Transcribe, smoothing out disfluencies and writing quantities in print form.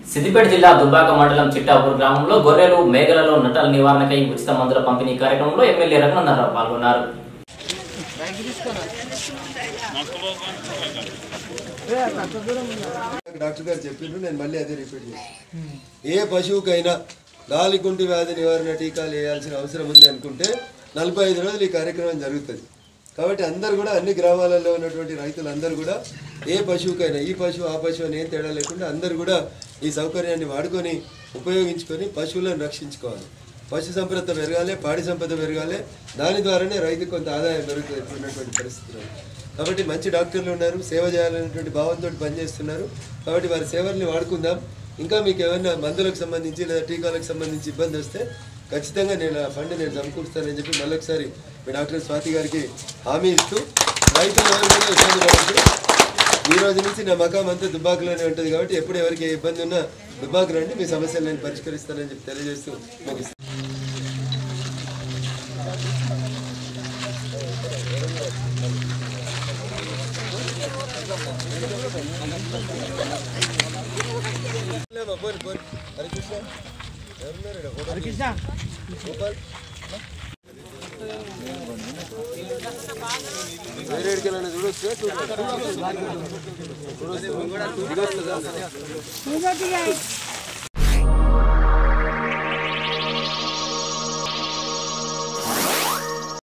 సిద్దిపేట జిల్లా దుబ్బాక మండలం చిట్టాపూర్ గ్రామంలో గొర్రెలు మేకలలో నట్టల నివారణకై ఉచిత మందుల పంపిణీ కార్యక్రమంలో ఎమ్మెల్యే రఘునందనరావు పాల్గొన్నారు. డాక్టర్ గారు చెప్పిండ్రు, నేను మళ్ళీ అదే రిపీట్ చేస్తాను. ఏ పశువుకైనా గాలికుంటి వ్యాధి నివారణ టీకాలు వేయాల్సిన అవసరం ఉంది అనుకుంటే 45 రోజులు ఈ కార్యక్రమం జరుగుతుంది. కాబట్టి అందరు కూడా అన్ని గ్రామాలలో ఉన్నటువంటి రైతులందరూ కూడా ఏ పశువుకైనా ఈ పశువు ఆ పశువు అని ఏం తేడా లేకుండా అందరూ కూడా ఈ సౌకర్యాన్ని వాడుకొని ఉపయోగించుకొని పశువులను రక్షించుకోవాలి. పశు సంపద పెరగాలి, పాడి సంపద పెరగాలి. దాని ద్వారానే రైతుకు కొంత ఆదాయం పెరుగుతుంది ఇప్పుడున్నటువంటి పరిస్థితుల్లో. కాబట్టి మంచి డాక్టర్లు ఉన్నారు, సేవ చేయాలనేటువంటి భావంతో పనిచేస్తున్నారు. కాబట్టి వారి సేవల్ని వాడుకుందాం. ఇంకా మీకు ఏమైనా మందులకు సంబంధించి లేదా టీకాలకు సంబంధించి ఇబ్బంది వస్తే ఖచ్చితంగా నేను ఆ ఫండ్ నేను సమకూరుస్తానని చెప్పి మళ్ళొకసారి మీ డాక్టర్ స్వాతి గారికి హామీ ఇస్తూ రైతులు ఎవరు కూడా ఇబ్బంది పడద్దు. ఈ రోజు నుంచి నా మకాం అంతా దుబ్బాకలోనే ఉంటుంది. కాబట్టి ఎప్పుడు ఎవరికి ఏ ఇబ్బంది ఉన్నా దుబ్బాకు రండి, మీ సమస్యలు నేను పరిష్కరిస్తానని చెప్పి తెలియజేస్తూ ముగిస్తాను. చూడొచ్చు.